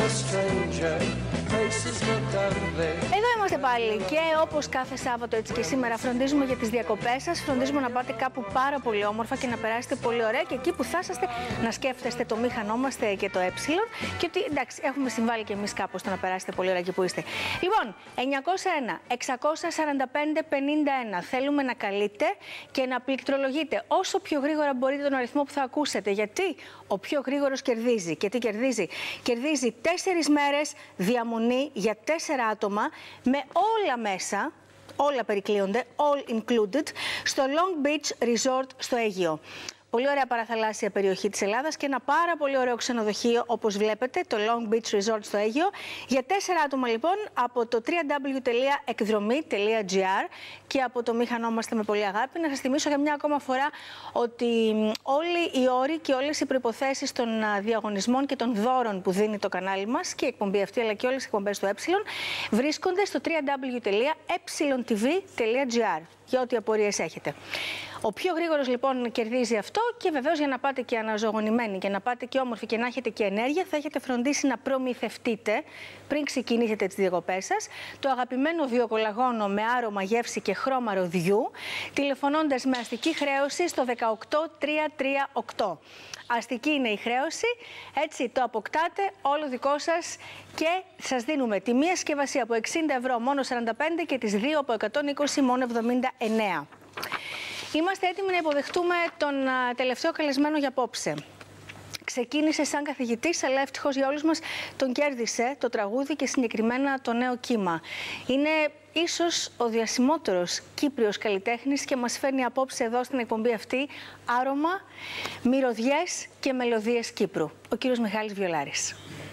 Εδώ είμαστε πάλι και όπως κάθε Σάββατο έτσι και σήμερα φροντίζουμε για τις διακοπές σας, φροντίζουμε να πάτε κάπου πάρα πολύ όμορφα και να περάσετε πολύ ωραία και εκεί που θα είσαστε να σκέφτεστε το μη χανόμαστε και το και ότι εντάξει έχουμε συμβάλει και εμείς κάπως στο να περάσετε πολύ ωραία εκεί που είστε. Λοιπόν, 901-645-51 θέλουμε να καλείτε και να πληκτρολογείτε όσο πιο γρήγορα μπορείτε τον αριθμό που θα ακούσετε, γιατί ο πιο γρήγορος κερδίζει. Και τι κερδίζει? Κερδίζει 4 μέρες διαμονή για 4 άτομα με όλα μέσα, όλα περικλείονται, all included, στο Long Beach Resort στο Αίγυο. Πολύ ωραία παραθαλάσσια περιοχή της Ελλάδας και ένα πάρα πολύ ωραίο ξενοδοχείο, όπως βλέπετε, το Long Beach Resort στο Αίγυο. Για 4 άτομα λοιπόν από το www.ekdromi.gr και από το Μη χανόμαστε με πολύ αγάπη. Να σας θυμίσω για μια ακόμα φορά ότι όλοι οι όροι και όλες οι προϋποθέσεις των διαγωνισμών και των δώρων που δίνει το κανάλι μας και η εκπομπή αυτή, αλλά και όλες οι εκπομπές του βρίσκονται στο www.epsilon.tv.gr για ό,τι απορίες έχετε. Ο πιο γρήγορος λοιπόν κερδίζει αυτό και βεβαίως για να πάτε και αναζωογονημένοι και να πάτε και όμορφοι και να έχετε και ενέργεια θα έχετε φροντίσει να προμηθευτείτε πριν ξεκινήσετε τις διακοπές σας το αγαπημένο βιοκολαγόνο με άρωμα, γεύση και χρώμα ροδιού τηλεφωνώντας με αστική χρέωση στο 18338. Αστική είναι η χρέωση, έτσι το αποκτάτε όλο δικό σας και σας δίνουμε τη μία συσκευασία από 60 ευρώ μόνο 45 και τις δύο από 120 μόνο 79. Είμαστε έτοιμοι να υποδεχτούμε τον τελευταίο καλεσμένο για απόψε. Ξεκίνησε σαν καθηγητής, αλλά ευτυχώς για όλους μας τον κέρδισε το τραγούδι και συγκεκριμένα το νέο κύμα. Είναι ίσως ο διασημότερος Κύπριος καλλιτέχνης και μας φέρνει απόψε εδώ στην εκπομπή αυτή άρωμα, μυρωδιές και μελωδίες Κύπρου. Ο κύριος Μιχάλης Βιολάρης.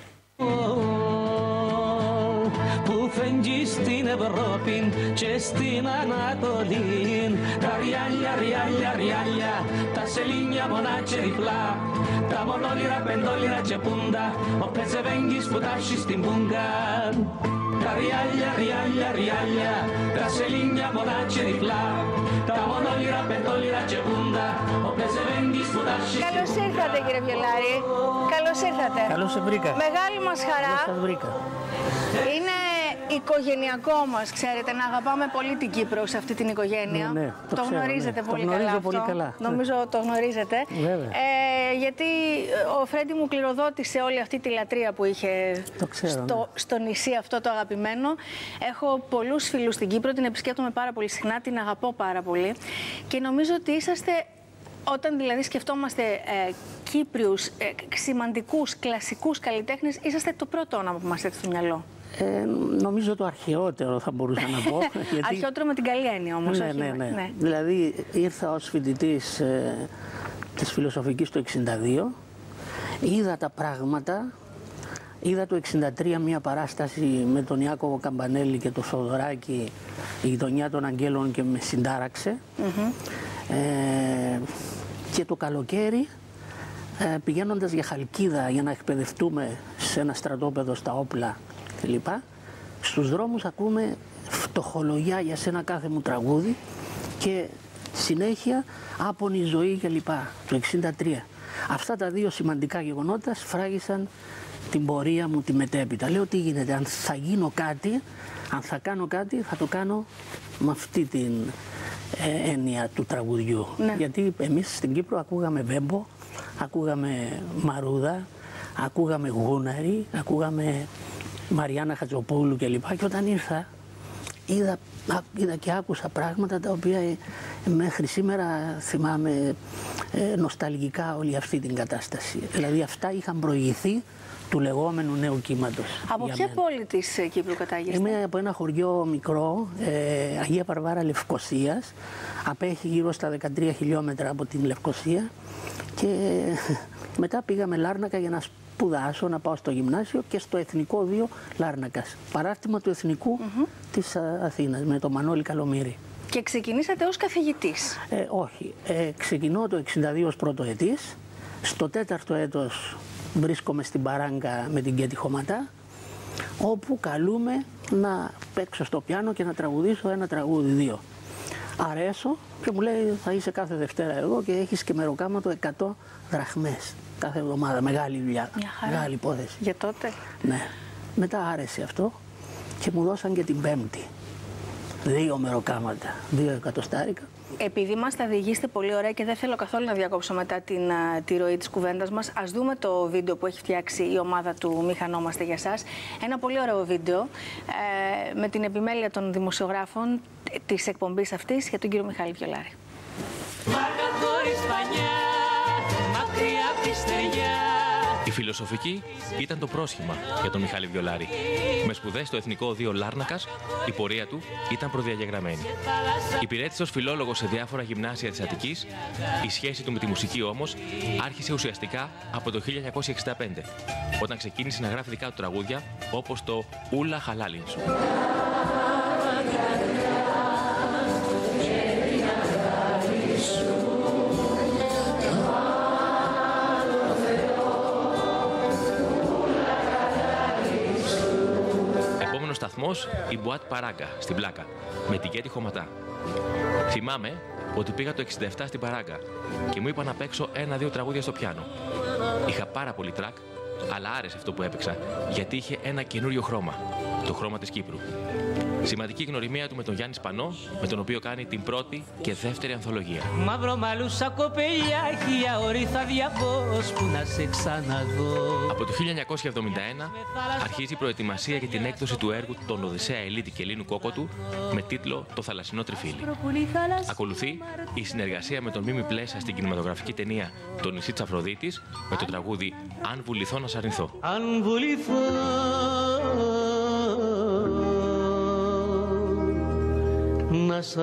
Που φεγγεί στην Ευρώπη και στην Ανατολή. Τα ριάλια, ριάλια, ριάλια, τα σελίνια μονά ριφλά. Τα μονόλυρα, πεντόλυρα και πούντα, όποιες ευέγγεις που τάσεις στην πούγκα. Τα ριάλια, ριάλια, ριάλια, τα σελίνια μονά ριφλά. Τα μονόλυρα, πεντόλυρα και πούντα, όποιες ευέγγεις που τάσεις. Καλώς ήρθατε κύριε Βιολάρη. Καλώς ήρθατε. Καλώς σε βρήκα. Μεγάλη μας χαρά. Καλώς σας βρήκα. Είναι οικογενειακό μας, ξέρετε, να αγαπάμε πολύ την Κύπρο σε αυτή την οικογένεια. Ναι, το γνωρίζετε πολύ καλά αυτό. Πολύ καλά. Νομίζω το γνωρίζετε. Βέβαια. Γιατί ο Φρέντι μου κληροδότησε όλη αυτή τη λατρεία που είχε στο νησί αυτό το αγαπημένο. Έχω πολλούς φίλους στην Κύπρο, την επισκέπτομαι πάρα πολύ συχνά, την αγαπώ πάρα πολύ. Και νομίζω ότι είσαστε, όταν δηλαδή σκεφτόμαστε Κύπριους, σημαντικούς, κλασικούς καλλιτέχνες, είσαστε το πρώτο όνομα που μας έρθει στο μυαλό. Νομίζω το αρχαιότερο θα μπορούσα να πω. Γιατί... Αρχαιότερο με την καλή έννοια όμως. Ναι. Δηλαδή ήρθα ως φοιτητής της φιλοσοφικής το 1962, είδα τα πράγματα, είδα το 1963 μια παράσταση με τον Ιάκωβο Καμπανέλη και τον Θοδωράκη, η γειτονιά των Αγγέλων και με συντάραξε. Και το καλοκαίρι, πηγαίνοντας για Χαλκίδα για να εκπαιδευτούμε σε ένα στρατόπεδο στα όπλα κλπ. Στους δρόμους ακούμε φτωχολογιά για σένα κάθε μου τραγούδι και συνέχεια άπονη ζωή κλπ. Το 1963. Αυτά τα δύο σημαντικά γεγονότα σφράγισαν την πορεία μου τη μετέπειτα. Λέω τι γίνεται, αν θα γίνω κάτι, αν θα κάνω κάτι, θα το κάνω με αυτή την έννοια του τραγουδιού. Ναι. Γιατί εμείς στην Κύπρο ακούγαμε Βέμπο, ακούγαμε Μαρούδα, ακούγαμε Γούναρη, ακούγαμε Μαριάννα Χατζοπούλου κλπ. Και όταν ήρθα, είδα και άκουσα πράγματα τα οποία μέχρι σήμερα θυμάμαι νοσταλγικά όλη αυτή την κατάσταση. Δηλαδή αυτά είχαν προηγηθεί του λεγόμενου νέου κύματος. Από ποια πόλη της Κύπρου κατάγεστε? Είμαι από ένα χωριό μικρό, Αγία Παρβάρα Λευκωσίας. Απέχει γύρω στα 13 χιλιόμετρα από την Λευκωσία και μετά πήγαμε Λάρνακα για να σπουδάσω, να πάω στο γυμνάσιο και στο Εθνικό Οδείο Λάρνακας. Παράρτημα του Εθνικού της Αθήνας με τον Μανώλη Καλομήρη. Και ξεκινήσατε ως καθηγητής? Όχι. Ξεκινώ το 1962 ως πρωτοετής. Στο 4ο έτος βρίσκομαι στην Παράγκα με την Κέτη Χωματά, όπου καλούμε να παίξω στο πιάνο και να τραγουδήσω ένα τραγούδι, δύο. Αρέσω και μου λέει θα είσαι κάθε Δευτέρα εδώ και έχεις και μεροκάματο 100 δραχμές. κάθε εβδομάδα. Μεγάλη δουλειά, μεγάλη υπόθεση. Για τότε. Ναι. Μετά άρεσε αυτό και μου δώσαν και την Πέμπτη. 2 μεροκάματα, 2 εκατοστάρικα. Επειδή μας τα διηγήσετε πολύ ωραία και δεν θέλω καθόλου να διακόψω μετά τη ροή της κουβέντας μας, ας δούμε το βίντεο που έχει φτιάξει η ομάδα του Μηχανόμαστε για σας. Ένα πολύ ωραίο βίντεο με την επιμέλεια των δημοσιογράφων της εκπομπής αυτής για τον κύριο Μιχάλη Βιολάρη. Η φιλοσοφική ήταν το πρόσχημα για τον Μιχάλη Βιολάρη. Με σπουδές στο Εθνικό Οδείο Λάρνακας, η πορεία του ήταν προδιαγεγραμμένη. Υπηρέτησε ως φιλόλογος σε διάφορα γυμνάσια της Αττικής. Η σχέση του με τη μουσική όμως άρχισε ουσιαστικά από το 1965, όταν ξεκίνησε να γράφει δικά του τραγούδια, όπως το «Ούλα Χαλάλιν σου». Σταθμός η Μπουάτ Παράγκα στην Πλάκα με την Κέτη Χωματά. Θυμάμαι ότι πήγα το 67 στην Παράγκα και μου είπαν να παίξω 1-2 τραγούδια στο πιάνο. Είχα πάρα πολύ τρακ, αλλά άρεσε αυτό που έπαιξα γιατί είχε ένα καινούριο χρώμα, το χρώμα της Κύπρου. Σημαντική γνωριμία του με τον Γιάννη Σπανό, με τον οποίο κάνει την πρώτη και δεύτερη ανθολογία. Μαύρο μαλούσα κοπελιάκι, αόρι θα διαβώς που να σε ξαναδώ. Από το 1971 αρχίζει η προετοιμασία για την έκδοση του έργου «Τον Οδυσσέα Ελίτη και Λίνου Κόκοτου» με τίτλο «Το θαλασσινό τριφύλι». Ακολουθεί η συνεργασία με τον Μίμη Πλέσα στην κινηματογραφική ταινία «Το νησί της Αφροδίτης» με το τραγούδι «Αν βουληθώ να σ' αρνηθώ». Αν βουληθώ να σ'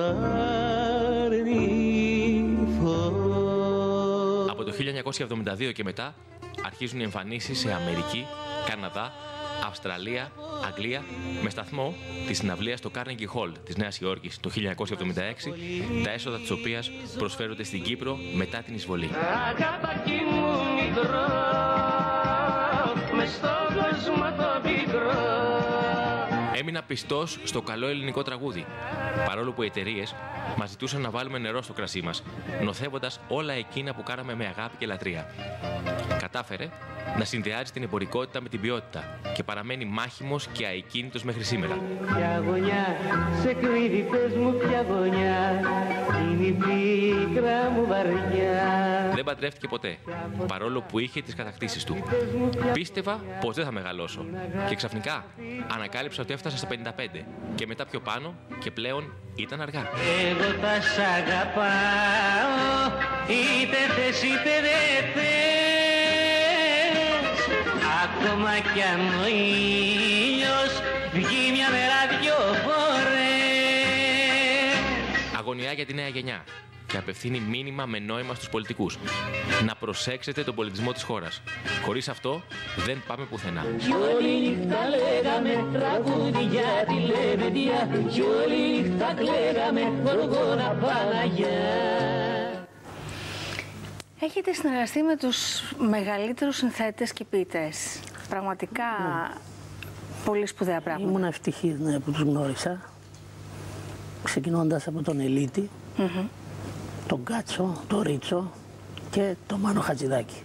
αρνηθώ. Από το 1972 και μετά αρχίζουν οι εμφανίσεις σε Αμερική, Καναδά, Αυστραλία, Αγγλία, με σταθμό τη συναυλία στο Carnegie Hall της Νέας Υόρκης το 1976, τα έσοδα της οποίας προσφέρονται στην Κύπρο μετά την εισβολή. Αγάπακι μου μικρό, μες στον κόσμο το πικρό. Έμεινα πιστός στο καλό ελληνικό τραγούδι, παρόλο που οι εταιρείες μας ζητούσαν να βάλουμε νερό στο κρασί μας, νοθεύοντας όλα εκείνα που κάναμε με αγάπη και λατρεία. Κατάφερε να συνδυάζει την εμπορικότητα με την ποιότητα και παραμένει μάχημος και αεκίνητος μέχρι σήμερα. Ποια γωνιά σε κρύβει, πες μου ποια γωνιά, είναι η πίκρα μου βαριά. Δεν παντρεύτηκε ποτέ, παρόλο που είχε τις κατακτήσεις του. Πίστευα πως δεν θα μεγαλώσω και ξαφνικά ανακάλυψα ότι έφτασα στα 55 και μετά πιο πάνω και πλέον ήταν αργά. Εγώ τα σ' αγαπάω, είτε θες είτε δεν θες, ακόμα κι αν ο ήλιος βγει μια μέρα δυο φορές. Αγωνιά για τη νέα γενιά και απευθύνει μήνυμα με νόημα στους πολιτικούς. Να προσέξετε τον πολιτισμό της χώρας. Χωρίς αυτό δεν πάμε πουθενά. Κι όλη νύχτα λέγαμε τραγούδια τη λεβεντία, κι όλη νύχτα κλαίγαμε Γοργόνα Παναγιά. Έχετε συνεργαστεί με τους μεγαλύτερους συνθέτες και ποιητές. Πραγματικά πολύ σπουδαία πράγματα. Ήμουν ευτυχής που τους γνώρισα, ξεκινώντας από τον Ελίτη, τον Κάτσο, τον Ρίτσο και τον Μάνο Χατζηδάκη.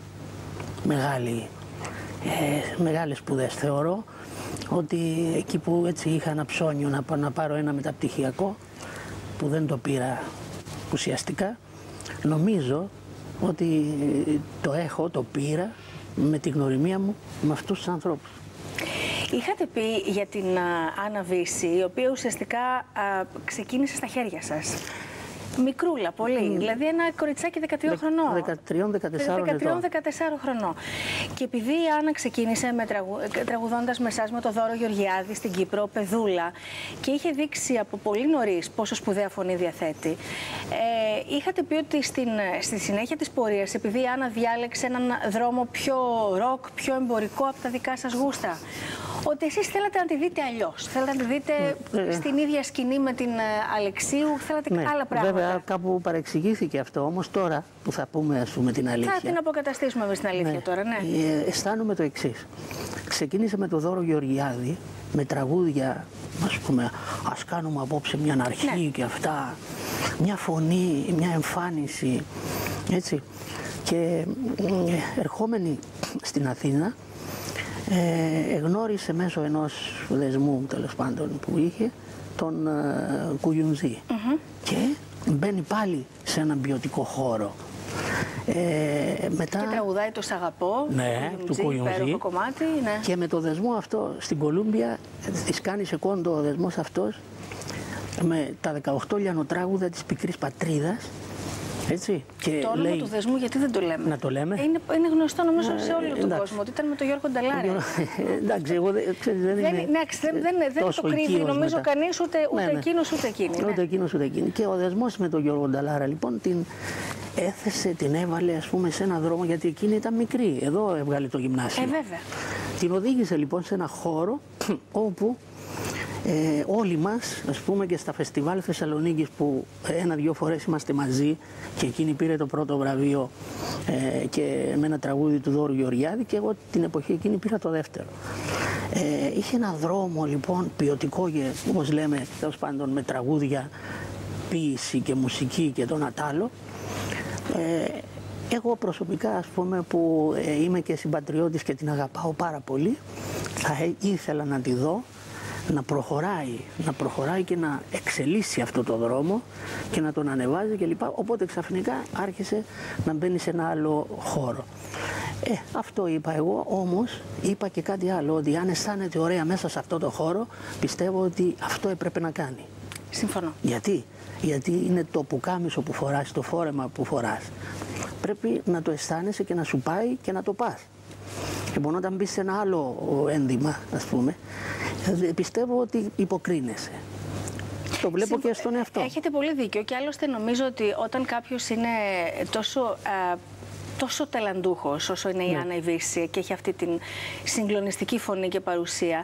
Μεγάλες σπουδές. Θεωρώ ότι εκεί που έτσι είχα ένα ψώνιο να πάρω ένα μεταπτυχιακό, που δεν το πήρα ουσιαστικά, νομίζω ότι το πήρα με τη γνωριμία μου με αυτούς τους ανθρώπους. Είχατε πει για την Άννα Βύση, η οποία ουσιαστικά ξεκίνησε στα χέρια σας. Μικρούλα, πολύ. Δηλαδή ένα κοριτσάκι 13 χρονών. 13-14 χρονών. Και επειδή η Άννα ξεκίνησε τραγουδώντας με εσάς με το Δώρο Γεωργιάδη στην Κύπρο, παιδούλα, και είχε δείξει από πολύ νωρίς πόσο σπουδαία φωνή διαθέτει, είχατε πει ότι στη συνέχεια της πορείας, επειδή η Άννα διάλεξε έναν δρόμο πιο ροκ, πιο εμπορικό από τα δικά σας γούστα, ότι εσείς θέλατε να τη δείτε αλλιώς. Θέλατε να τη δείτε στην ίδια σκηνή με την Αλεξίου, θέλατε άλλα πράγματα. Βέβαια, κάπου παρεξηγήθηκε αυτό, όμως τώρα που θα πούμε, ας πούμε, την αλήθεια. Θα την αποκαταστήσουμε εμείς την αλήθεια τώρα, ναι. Αισθάνομαι το εξής. Ξεκίνησε με το Δώρο Γεωργιάδη, με τραγούδια, ας πούμε, ας κάνουμε απόψε μια αρχή και αυτά, μια φωνή, μια εμφάνιση, έτσι. Και ερχόμενη στην Αθήνα, γνώρισε μέσω ενός δεσμού, τέλος πάντων, που είχε, τον Κουγιουνζή. Και μπαίνει πάλι σε έναν ποιοτικό χώρο. Μετά... Και τραγουδάει το «Σ' αγαπώ», ναι, του Κουγιουνζή, κομμάτι, ναι. Και με το δεσμό αυτό στην Κολούμπια της κάνει σεκόντο ο δεσμός αυτός με τα 18 λιανοτράγουδα της πικρής πατρίδας. Έτσι, και το όνομα του δεσμού, γιατί δεν το λέμε? Να το λέμε. Είναι γνωστό νομίζω σε όλο τον κόσμο ότι ήταν με τον Γιώργο Νταλάρη. Εντάξει, εγώ δεν το κρύβει νομίζω κανείς, ούτε εκείνος ούτε εκείνη. Ούτε εκείνος ούτε εκείνη. Και ο δεσμός με τον Γιώργο Νταλάρα λοιπόν την έθεσε, την έβαλε ας πούμε σε ένα δρόμο, γιατί εκείνη ήταν μικρή. Εδώ έβγαλε το γυμνάσιο. Βέβαια. Την οδήγησε λοιπόν σε ένα χώρο όπου όλοι μας, ας πούμε, και στα φεστιβάλ Θεσσαλονίκης που ένα-δυο φορές είμαστε μαζί και εκείνη πήρε το πρώτο βραβείο και με ένα τραγούδι του Δώρου Γεωργιάδη και εγώ την εποχή εκείνη πήρα το δεύτερο. Είχε ένα δρόμο λοιπόν ποιοτικό, όπως λέμε, τέλος πάντων, με τραγούδια, ποίηση και μουσική και τον ατάλο. Εγώ προσωπικά, ας πούμε, που είμαι και συμπατριώτης και την αγαπάω πάρα πολύ, θα ήθελα να τη δω να προχωράει και να εξελίσσει αυτό το δρόμο και να τον ανεβάζει κλπ. Οπότε ξαφνικά άρχισε να μπαίνει σε ένα άλλο χώρο. Αυτό είπα εγώ, όμως είπα και κάτι άλλο, ότι αν αισθάνεται ωραία μέσα σε αυτό το χώρο, πιστεύω ότι αυτό έπρεπε να κάνει. Συμφωνώ. Γιατί είναι το πουκάμισο που φοράς, το φόρεμα που φοράς. Πρέπει να το αισθάνεσαι και να σου πάει και να το πας. Λοιπόν, όταν μπεις σε ένα άλλο ένδυμα, ας πούμε, πιστεύω ότι υποκρίνεσαι. Το βλέπω και στον εαυτό. Έχετε πολύ δίκιο και άλλωστε νομίζω ότι όταν κάποιος είναι τόσο ταλαντούχος όσο είναι η Άννα Ιβύση και έχει αυτή την συγκλονιστική φωνή και παρουσία,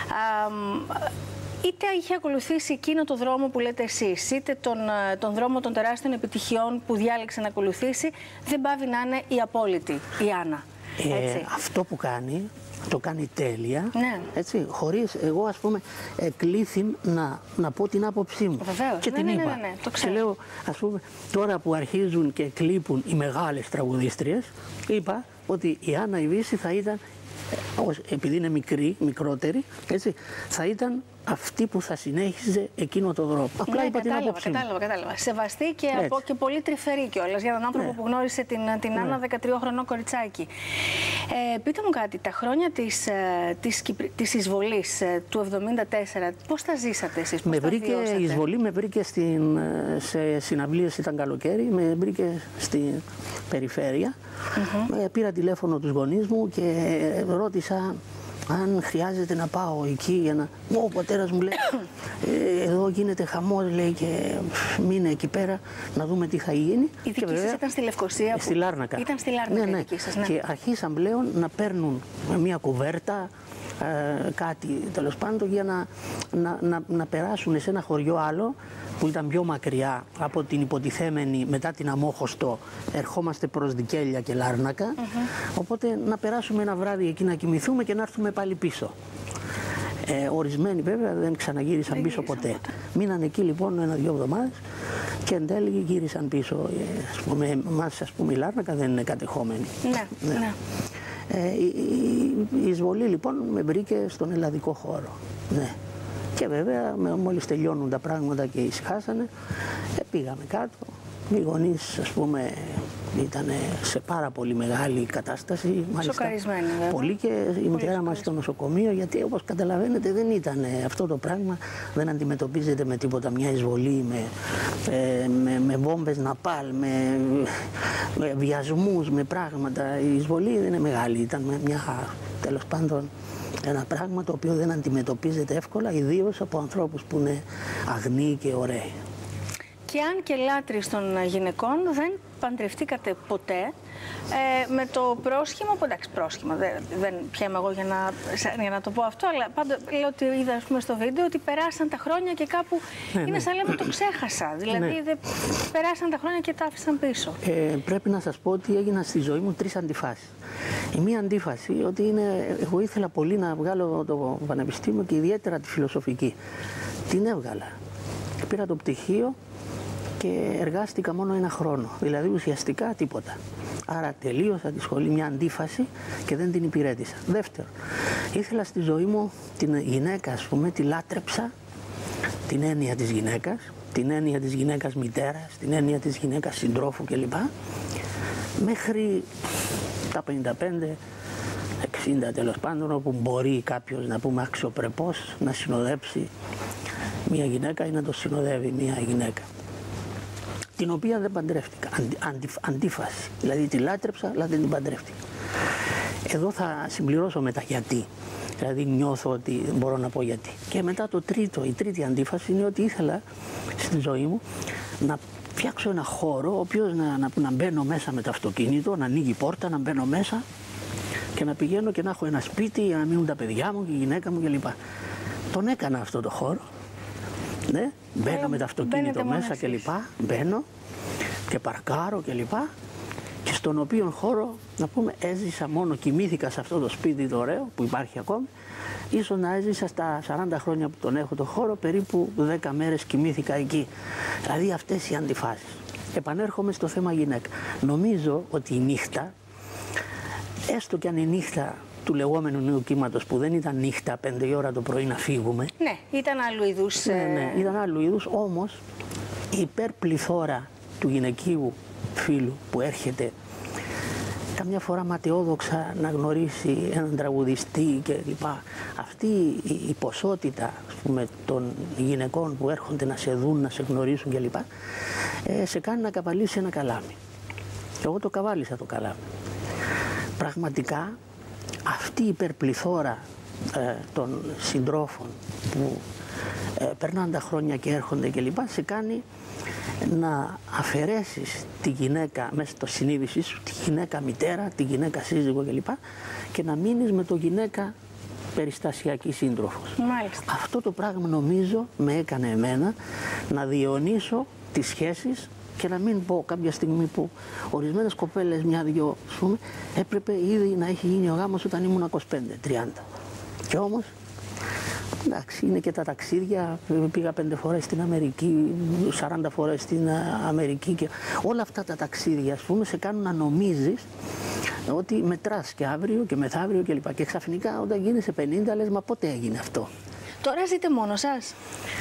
είτε είχε ακολουθήσει εκείνο το δρόμο που λέτε εσείς, είτε τον δρόμο των τεράστιων επιτυχιών που διάλεξε να ακολουθήσει, δεν πάβει να είναι η απόλυτη η Άννα. Αυτό που κάνει, το κάνει τέλεια, ναι. Έτσι, χωρίς εγώ, ας πούμε, εκλήθη να πω την άποψή μου. Βεβαίως. Και την είπα. Το ξέρω. Και λέω, ας πούμε, τώρα που αρχίζουν και κλείπουν οι μεγάλες τραγουδίστριες, είπα ότι η Άννα Ιβύση θα ήταν, επειδή είναι μικρότερη, έτσι, θα ήταν αυτή που θα συνέχιζε εκείνο το δρόμο. Απλά είπα την άποψή μου. Κατάλαβα. Σεβαστή και πολύ τρυφερή κιόλας για έναν άνθρωπο που γνώρισε την Άννα 13χρονο κοριτσάκι. Πείτε μου κάτι, τα χρόνια της εισβολής του 1974, πώς τα ζήσατε εσείς, πώς τα βιώσατε? Η εισβολή με βρήκε σε συναυλίες, ήταν καλοκαίρι, με βρήκε στην περιφέρεια. Πήρα τηλέφωνο τους γονείς μου και ρώτησα αν χρειάζεται να πάω εκεί για να... Ο πατέρας μου λέει, εδώ γίνεται χαμός, λέει, και μείνε εκεί πέρα να δούμε τι θα γίνει. Η δική σας ήταν στη Λευκοσία? Στη Λάρνακα. Ήταν στη Λάρνακα, ναι. η δική σας, ναι. Και αρχίσαν πλέον να παίρνουν μια κουβέρτα, κάτι τέλος πάντων, για να περάσουν σε ένα χωριό άλλο που ήταν πιο μακριά από την υποτιθέμενη, μετά την Αμόχωστο ερχόμαστε προς Δικέλια και Λάρνακα, οπότε να περάσουμε ένα βράδυ εκεί να κοιμηθούμε και να έρθουμε πάλι πίσω. Ορισμένοι βέβαια δεν ξαναγύρισαν πίσω ποτέ. Μείναν εκεί λοιπόν ένα-δυο εβδομάδες και εν τέλει γύρισαν πίσω. Ας πούμε, εμάς, ας πούμε, η Λάρνακα δεν είναι κατεχόμενη. Ναι. Η εισβολή λοιπόν με βρήκε στον ελλαδικό χώρο. Ναι. Και βέβαια μόλις τελειώνουν τα πράγματα και ησυχάσανε, πήγαμε κάτω. Οι γονείς, ας πούμε, ήταν σε πάρα πολύ μεγάλη κατάσταση. Σοκαρισμένοι βέβαια. Πολύ, και η μητέρα μας στο νοσοκομείο, γιατί όπως καταλαβαίνετε δεν ήταν αυτό το πράγμα, δεν αντιμετωπίζεται με τίποτα, μια εισβολή με βόμβες ναπάλ, με βιασμούς, με πράγματα. Η εισβολή δεν είναι μεγάλη, ήταν τέλος πάντων ένα πράγμα το οποίο δεν αντιμετωπίζεται εύκολα, ιδίως από ανθρώπους που είναι αγνοί και ωραίοι. Και αν και λάτρεις των γυναικών, δεν παντρευτήκατε ποτέ με το πρόσχημα, που εντάξει, πρόσχημα, δεν πιέμαι εγώ για να το πω αυτό, αλλά πάντα λέω ότι είδα, ας πούμε, στο βίντεο ότι περάσαν τα χρόνια και κάπου είναι σαν λέμε το ξέχασα, δηλαδή περάσαν τα χρόνια και τα άφησαν πίσω. Πρέπει να σας πω ότι έγιναν στη ζωή μου 3 αντιφάσεις. Η μία αντίφαση ότι εγώ ήθελα πολύ να βγάλω το πανεπιστήμιο και ιδιαίτερα τη φιλοσοφική. Την έβγαλα. Πήρα το πτυχίο και εργάστηκα μόνο 1 χρόνο, δηλαδή ουσιαστικά τίποτα. Άρα τελείωσα τη σχολή μια αντίφαση και δεν την υπηρέτησα. Δεύτερο, ήθελα στη ζωή μου την γυναίκα, ας πούμε, τη λάτρεψα, την έννοια της γυναίκας, την έννοια της γυναίκας μητέρας, την έννοια της γυναίκας συντρόφου κλπ. Μέχρι τα 55, 60 τέλος πάντων, όπου μπορεί κάποιος, να πούμε, αξιοπρεπώς να συνοδέψει μια γυναίκα ή να το συνοδεύει μια γυναίκα, την οποία δεν παντρεύτηκα. Αντίφαση. Δηλαδή τη λάτρεψα, αλλά δεν την παντρεύτηκα. Εδώ θα συμπληρώσω μετά γιατί. Δηλαδή νιώθω ότι μπορώ να πω γιατί. Και μετά η τρίτη αντίφαση είναι ότι ήθελα στη ζωή μου να φτιάξω ένα χώρο, ο οποίος να μπαίνω μέσα με το αυτοκίνητο, να ανοίγει η πόρτα, να μπαίνω μέσα και να πηγαίνω και να έχω ένα σπίτι για να μείνουν τα παιδιά μου και η γυναίκα μου κλπ. Τον έκανα αυτό το χώρο. Ναι, μπαίνω με το αυτοκίνητο μέσα κλπ. Μπαίνω και παρκάρω κλπ. Και στον οποίο χώρο, να πούμε, έζησα μόνο, κοιμήθηκα σε αυτό το σπίτι το ωραίο που υπάρχει ακόμη. Ίσως να έζησα στα 40 χρόνια που τον έχω το χώρο, περίπου 10 μέρες κοιμήθηκα εκεί. Δηλαδή αυτές οι αντιφάσεις. Επανέρχομαι στο θέμα γυναίκα. Νομίζω ότι η νύχτα, έστω κι αν η νύχτα του λεγόμενου νέου κύματος, που δεν ήταν νύχτα 5 η ώρα το πρωί να φύγουμε. Ναι, ήταν άλλου είδους. Ναι, ήταν άλλου είδους, όμως η υπερπληθώρα του γυναικείου φίλου που έρχεται καμιά φορά ματαιόδοξα να γνωρίσει έναν τραγουδιστή κλπ. Αυτή η ποσότητα, ας πούμε, των γυναικών που έρχονται να σε δουν, να σε γνωρίσουν κλπ. Σε κάνει να καβαλήσει ένα καλάμι. Και εγώ το καβάλισα το καλάμι. Πραγματικά αυτή η υπερπληθώρα των συντρόφων που περνάνε τα χρόνια και έρχονται κλπ. Σε κάνει να αφαιρέσεις τη γυναίκα μέσα στο συνείδησή σου, τη γυναίκα μητέρα, τη γυναίκα σύζυγο κλπ. Και να μείνεις με το γυναίκα περιστασιακή σύντροφος. Μάλιστα. Αυτό το πράγμα νομίζω με έκανε εμένα να διαιωνίσω τις σχέσεις και να μην πω κάποια στιγμή που ορισμένες κοπέλες, μια-δυο, ας πούμε, έπρεπε ήδη να έχει γίνει ο γάμος όταν ήμουν 25-30. Και όμως, εντάξει, είναι και τα ταξίδια, πήγα 5 φορές στην Αμερική, 40 φορές στην Αμερική και όλα αυτά τα ταξίδια, ας πούμε, σε κάνουν να νομίζεις ότι μετράς και αύριο και μεθαύριο κλπ. Και ξαφνικά όταν γίνεσαι 50 λες, μα πότε έγινε αυτό. Τώρα ζείτε μόνος σας?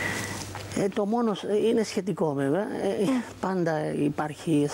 Το μόνος είναι σχετικό βέβαια. Πάντα υπάρχει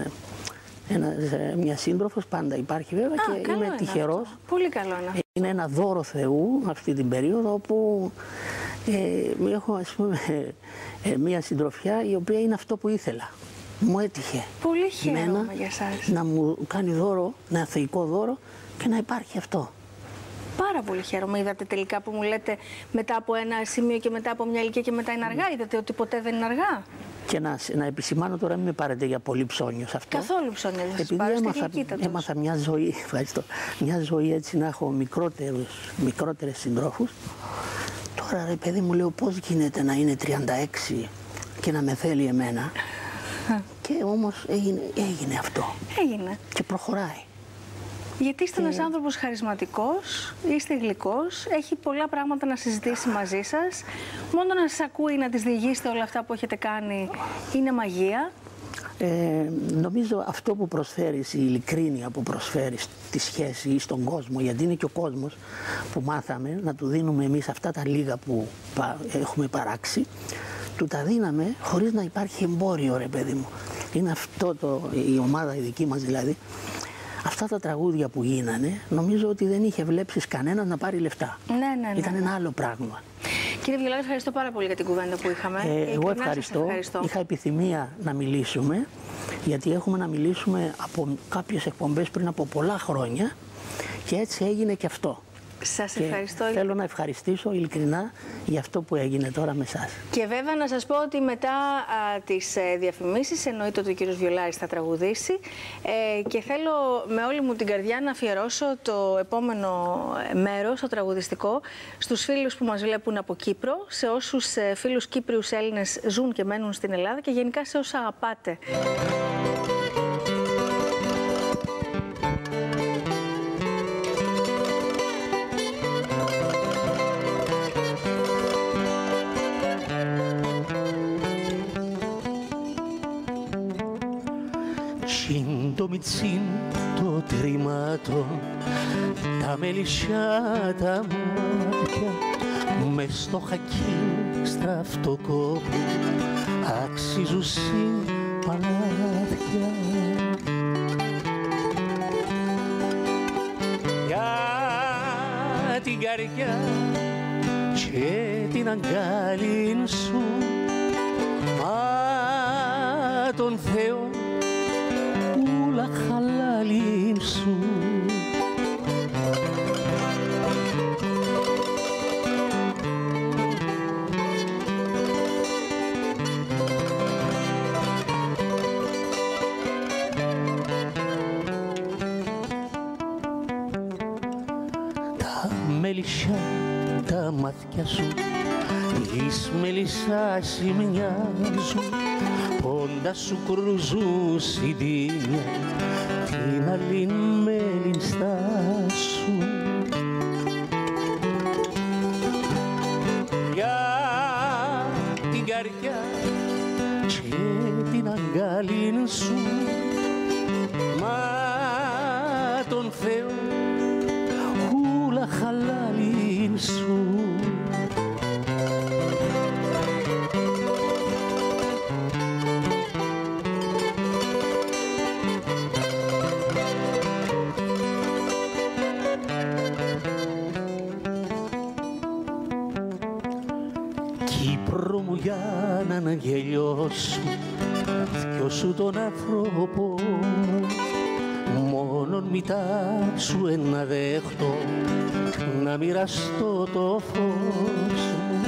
μια σύντροφος, πάντα υπάρχει βέβαια και είμαι τυχερός. Αυτό. Πολύ καλό είναι αυτό. Είναι ένα δώρο Θεού αυτή την περίοδο όπου έχω, ας πούμε, μια συντροφιά η οποία είναι αυτό που ήθελα. Μου έτυχε. Πολύ χαίρομαι για σας. Να μου κάνει δώρο, ένα θεϊκό δώρο και να υπάρχει αυτό. Πάρα πολύ χαίρομαι. Είδατε τελικά που μου λέτε μετά από ένα σημείο και μετά από μια ηλικία και μετά είναι αργά. Είδατε ότι ποτέ δεν είναι αργά. Και να επισημάνω τώρα, μην με πάρετε για πολύ ψώνιο σε αυτό. Καθόλου ψώνιο. Επειδή έμαθα μια ζωή, ευχαριστώ, μια ζωή έτσι να έχω μικρότερες συντρόφους. Τώρα ρε παιδί μου, λέω, πώς γίνεται να είναι 36 και να με θέλει εμένα. Και όμως έγινε αυτό. Έγινε. Και προχωράει. Γιατί είστε ένας άνθρωπος χαρισματικός, είστε γλυκός, έχει πολλά πράγματα να συζητήσει μαζί σας. Μόνο να σας ακούει, να τις διηγήσετε όλα αυτά που έχετε κάνει, είναι μαγεία. Νομίζω αυτό που προσφέρεις, η ειλικρίνεια που προσφέρεις στη σχέση ή στον κόσμο, γιατί είναι και ο κόσμος που μάθαμε να του δίνουμε εμείς αυτά τα λίγα που έχουμε παράξει, του τα δίναμε χωρίς να υπάρχει εμπόριο, ρε παιδί μου. Είναι αυτό η ομάδα η δική μας δηλαδή. Αυτά τα τραγούδια που γίνανε, νομίζω ότι δεν είχε βλέψεις κανένας να πάρει λεφτά. Ναι. Ήταν ένα άλλο πράγμα. Κύριε Βιολάρη, ευχαριστώ πάρα πολύ για την κουβέντα που είχαμε. Εγώ ευχαριστώ. Είχα επιθυμία να μιλήσουμε, γιατί έχουμε να μιλήσουμε από κάποιες εκπομπές πριν από πολλά χρόνια και έτσι έγινε και αυτό. Σας ευχαριστώ. Θέλω να ευχαριστήσω ειλικρινά για αυτό που έγινε τώρα με εσάς. Και βέβαια να σας πω ότι μετά τις διαφημίσεις εννοείται ότι ο κύριος Βιολάρης θα τραγουδήσει και θέλω με όλη μου την καρδιά να αφιερώσω το επόμενο μέρος, το τραγουδιστικό, στους φίλους που μας βλέπουν από Κύπρο, σε όσους φίλους Κύπριους Έλληνες ζουν και μένουν στην Ελλάδα και γενικά σε όσους αγαπάτε. Σύντομη κοριτσίν το τριμάτο, τα μελισσιά τα μάτια, μες στο χακί στραφτοκόπο αξίζουν παλάτια. Για την καρδιά και την αγκάλιν σου, μα τον Θεό ούλα χαλάλιν σου. Μελισσιά τα μάτια σου της μελισσάς μοιάζουν, πόντα σου κρούζουν συντήμια την άλλη μελισσά σου. Για την καρδιά και την αγκάλιν σου, μα τον Θεό χαλάλιν σου. Κύπρο μου για να αναγελιώσω δυο σου τον άνθρωπο, μόνον μητά σου ένα δέχτω να μοιραστώ το φως μου.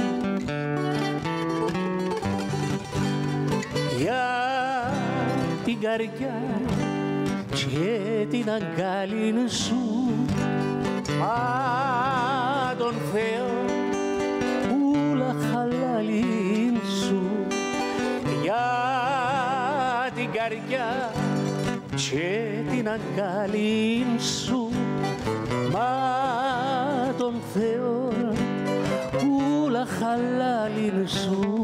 Για την καρδιά και την αγκάλιν σου, μα τον Θεό ούλα χαλάλιν σου. Για την καρδιά και την αγκάλιν σου, μα τον Θεό ούλα χαλάλιν σου.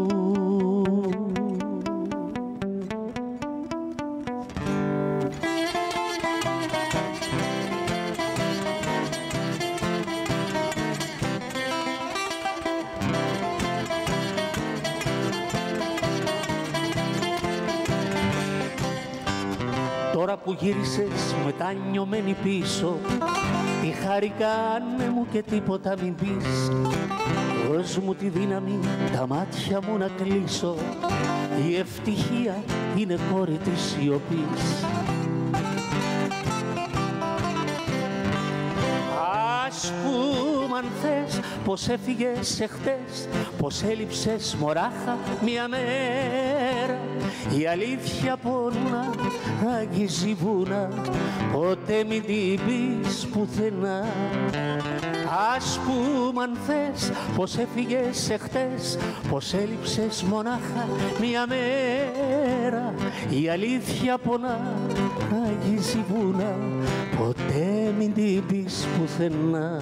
Τώρα που γύρισες μετανιωμένη πίσω, τι χαρικάνε μου και τίποτα μην πεις. Δώσ' μου τη δύναμη τα μάτια μου να κλείσω, η ευτυχία είναι κόρη της σιωπής. Ας πούμε αν θες πως έφυγες εχθές, πως έλειψες μωράχα μια μέρα. Η αλήθεια πονά, αγγίζει βούνα, ποτέ μην την πεις πουθενά. Ας πούμε αν θες πως έφυγες εχθές, πως έλειψες μονάχα μια μέρα. Η αλήθεια πονά, αγγίζει βούνα, ποτέ μην την πεις πουθενά.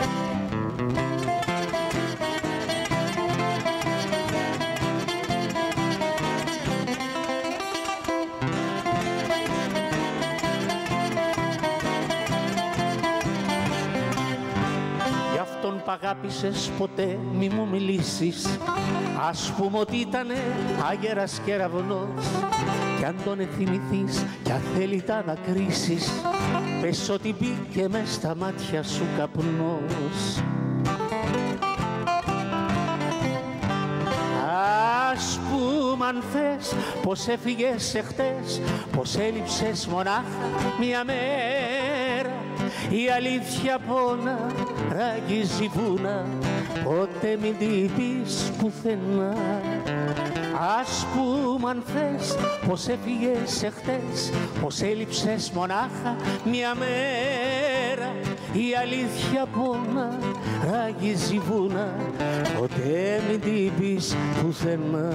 Π' αγάπησες ποτέ μη μου μιλήσεις, ας πούμε ότι ήτανε άγερας κεραυνός. Κι αν τον εθυμηθείς κι αν θέλει τα να κρίσεις, πες ότι μπήκε μες στα μάτια σου καπνός. Ας πούμε αν θες πως έφυγες εχθές, πως έλειψες μονάχα μια μέρα. Η αλήθεια πόνα, ράγιζει βούνα, ποτέ μην την πεις πουθενά. Ας πούμε αν θες πως έφυγες εχθές, πως έλειψες μονάχα μια μέρα. Η αλήθεια πόνα, ράγιζει βούνα, ποτέ μην την πεις πουθενά.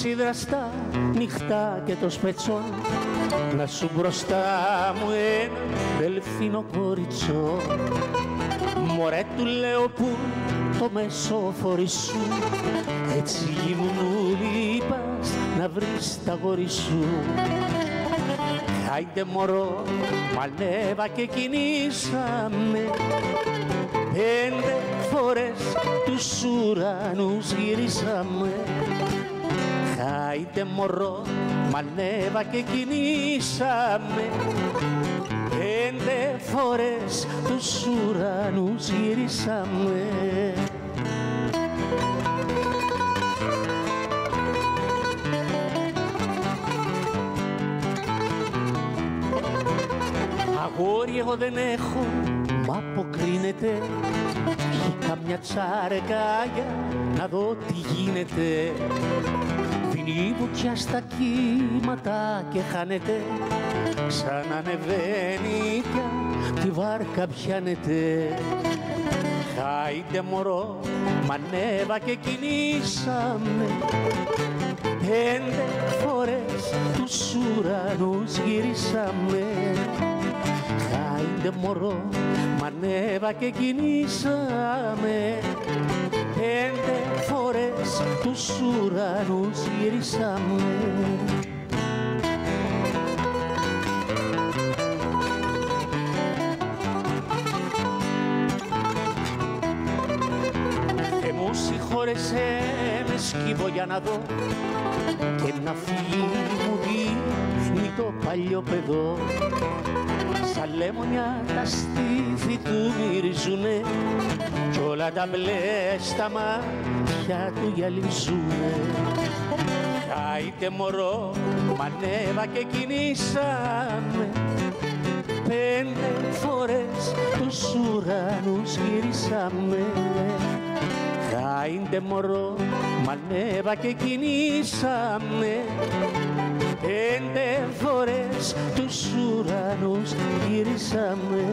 σίδραστα νυχτά και το σπετσό, να σου μπροστά μου ένα δελφίνο κοριτσό. Μωρέ του λέω που το μεσόφορι σου, έτσι γυμνούλη πας να βρεις τα γόρι σου. Άιντε μωρό, μανέβα και κινήσαμε, 5 φορές τους ουρανούς γυρίσαμε. Άιντε μωρό, μανέβα και κινήσαμε, 5 φορές τους ουρανούς γυρίσαμε. Αγόρι εγώ δεν έχω, μ' αποκρίνεται, καμιά τσαρεκάγια να δω τι γίνεται. Δίνει η βουτιά στα κύματα και χάνεται, ξανανεβαίνει πια, τη βάρκα πιάνεται. Άιντε μωρό, μανέβα και κινήσαμε, 5 φορές τους ουρανούς γυρίσαμε. Άιντε μωρό, μανέβα και κινήσαμε, 5 φορές τους ουρανούς γυρίσαμε. Μου συγχώρεσέ με σκύβω για να δω και να φύγει μου δίνει το παλιό παιδό. Σαν λεμονιά τα στήθη του μυρίζουνε κι όλα τα μπλε στα μάτια του γυαλίζουνε. Άιντε μωρό, μανέβα και κινήσαμε, 5 φορές τους ουρανούς γυρίσαμε. Άιντε μωρό, μανέβα και κινήσαμε, 5 φορές τους ουρανούς γυρίσαμε.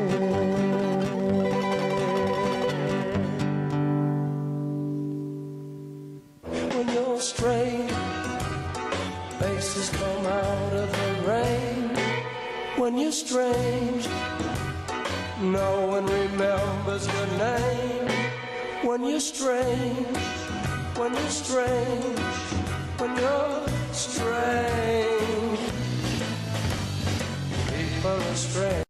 When you're straight, faces come out of the rain. When you're strange, no one remembers your name. When you're strange, when you're strange, when you're strange, people are strange.